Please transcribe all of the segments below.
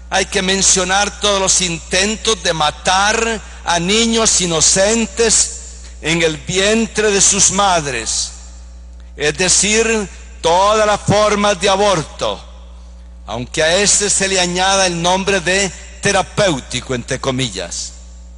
hay que mencionar todos los intentos de matar a niños inocentes en el vientre de sus madres, es decir, todas las formas de aborto, aunque a este se le añada el nombre de terapéutico, entre comillas.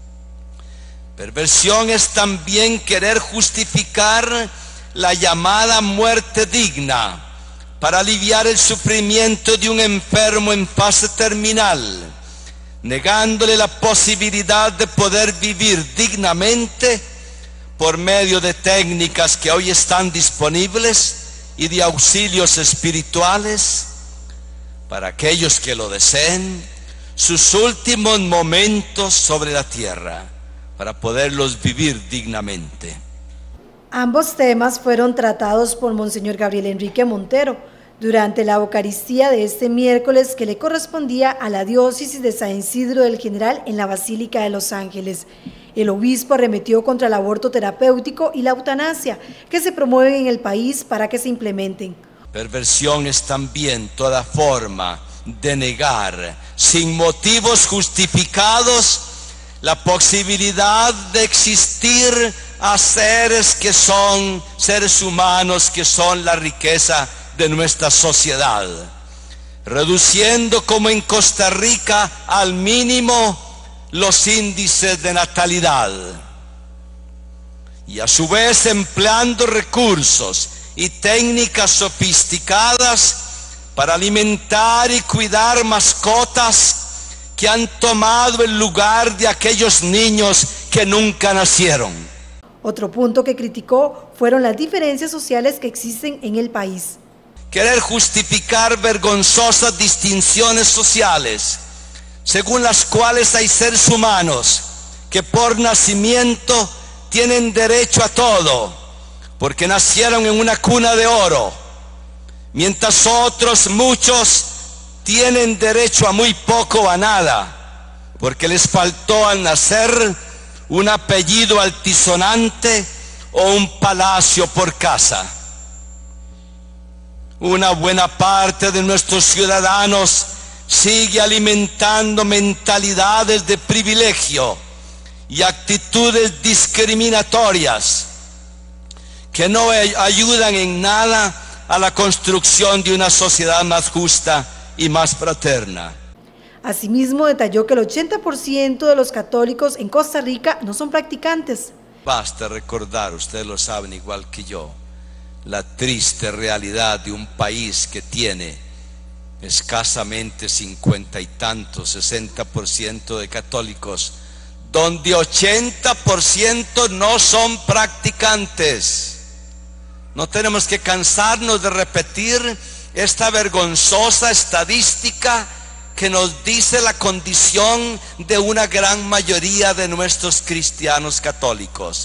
Perversión es también querer justificar la llamada muerte digna para aliviar el sufrimiento de un enfermo en fase terminal, negándole la posibilidad de poder vivir dignamente por medio de técnicas que hoy están disponibles y de auxilios espirituales para aquellos que lo deseen, sus últimos momentos sobre la tierra, para poderlos vivir dignamente. Ambos temas fueron tratados por Monseñor Gabriel Enrique Montero durante la Eucaristía de este miércoles que le correspondía a la diócesis de San Isidro del General en la Basílica de Los Ángeles. El obispo arremetió contra el aborto terapéutico y la eutanasia que se promueven en el país para que se implementen. Perversión es también toda forma de negar, sin motivos justificados, la posibilidad de existir a seres que son seres humanos, que son la riqueza de nuestra sociedad, reduciendo como en Costa Rica al mínimo los índices de natalidad y a su vez empleando recursos y técnicas sofisticadas para alimentar y cuidar mascotas que han tomado el lugar de aquellos niños que nunca nacieron. Otro punto que criticó fueron las diferencias sociales que existen en el país. Querer justificar vergonzosas distinciones sociales, según las cuales hay seres humanos que por nacimiento tienen derecho a todo, porque nacieron en una cuna de oro, mientras otros, muchos, tienen derecho a muy poco o a nada, porque les faltó al nacer un apellido altisonante o un palacio por casa. Una buena parte de nuestros ciudadanos sigue alimentando mentalidades de privilegio y actitudes discriminatorias que no ayudan en nada a la construcción de una sociedad más justa y más fraterna. Asimismo, detalló que el 80% de los católicos en Costa Rica no son practicantes. Basta recordar, ustedes lo saben igual que yo, la triste realidad de un país que tiene escasamente 50 y tantos, 60% de católicos, donde 80% no son practicantes. No tenemos que cansarnos de repetir esta vergonzosa estadística que nos dice la condición de una gran mayoría de nuestros cristianos católicos.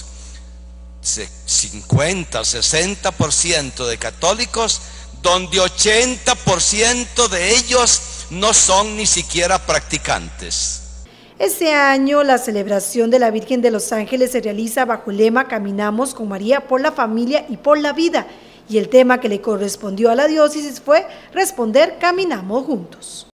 50, 60% de católicos, donde 80% de ellos no son ni siquiera practicantes. Este año la celebración de la Virgen de los Ángeles se realiza bajo el lema Caminamos con María por la familia y por la vida, y el tema que le correspondió a la diócesis fue responder Caminamos juntos.